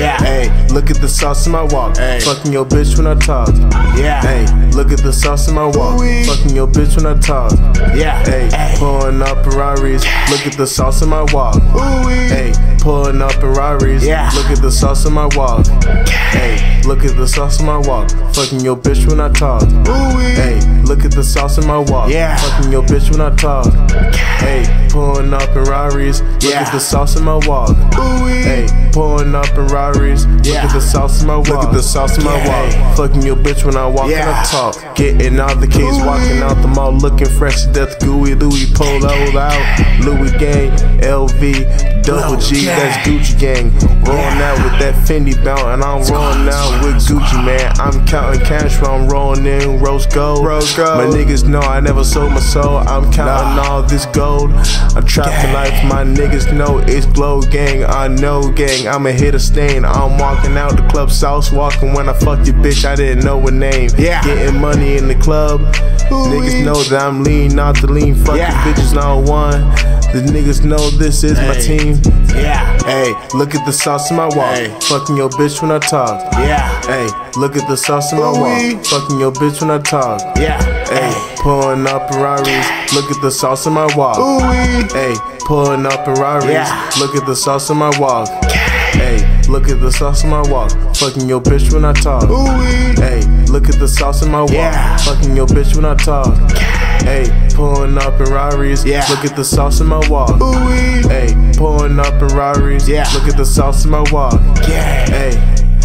Yeah. Hey, look at the sauce in my walk. Ay. Fucking your bitch when I talk. Yeah. Hey, look at the sauce in my walk. Ooh-wee. Fucking your bitch when I talk. Yeah. Hey, Ay. pulling up Ferraris. Look at the sauce in my walk. Ooh-wee. Hey, pulling up Ferraris. Yeah. Look at the sauce in my walk. Hey, look at the sauce in my walk. Fucking your bitch when I talk. Ooh-wee. Hey, look at the sauce in my walk. Yeah. Fucking your bitch when I talk. Hey, pulling up Ferraris. Look Yeah. at the sauce in my walk. Ooh-wee. Hey, pulling up Ferraris. Look Yeah. at the sauce in my walk. Look at the sauce in my Yeah. walk. Fucking your bitch when I walk and I Yeah. talk. Getting out the keys, walking out the mall, looking fresh to death. Gooey Louis poloed out. Louis gang, LV, double G, that's Gucci gang. Rolling out with that Fendi belt, and I'm rolling out with Gucci, man. I'm counting cash while I'm rolling in rose gold. My niggas know I never sold my soul. I'm counting all this gold. I'm trapping life, my niggas know it's glow gang. I know gang, I'ma hit a stain. I'm walking out the club, sauce walking when I fuck your bitch. I didn't know her name. Yeah. Getting money in the club. Niggas know that I'm lean, not the lean. Fucking Yeah. bitches, not one. The niggas know this is my Hey. team. Yeah. Hey, look at the sauce in my walk. Hey. Fucking your bitch when I talk. Yeah. Hey, look at the sauce in my Ooh-wee. walk. Fucking your bitch when I talk. Yeah. Hey, pulling up Ferraris. Look at the sauce in my walk. Ooh-wee. Hey, pulling up Ferraris. Yeah. Look at the sauce in my walk. Hey, look at the sauce in my walk. Fucking your bitch when I talk. Ooh-wee. Hey, look at the sauce in my walk. Yeah. Fucking your bitch when I talk. Hey, pulling up Ferraris. Yeah. Look at the sauce in my walk. Ooh-wee. Hey, pulling up Ferraris. Yeah. Look at the sauce in my walk. Yeah. Hey.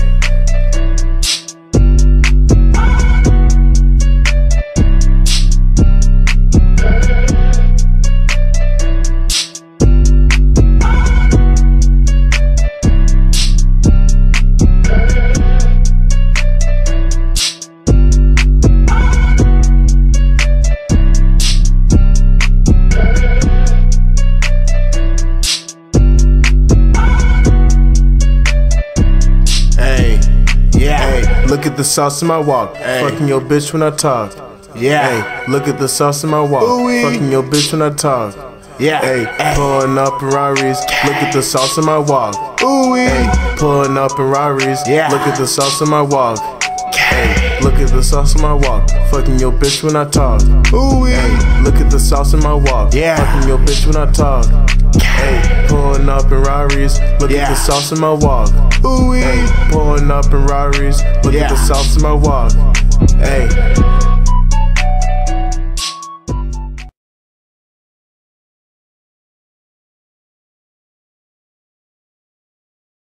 Yeah. Look at the sauce in my walk. Hey. Fucking your bitch when I talk. Yeah. Hey, look at the sauce in my walk. Ooh-wee. Fucking your bitch when I talk. Yeah. Hey, pulling up Ferraris. Look at the sauce in my walk. Ooh-wee. Hey, pulling up Ferraris. Yeah. Look at the sauce in my walk. Hey, look at the sauce in my walk. Fucking your bitch when I talk. Ooh-wee. Hey, look at the sauce in my walk. Yeah. Fucking your bitch when I talk. Hey, pulling up Ferraris. Look Yeah. at the sauce in my walk. Ooh-wee. Hey, pulling up Ferraris. Look Yeah. at the sauce in my walk. Hey.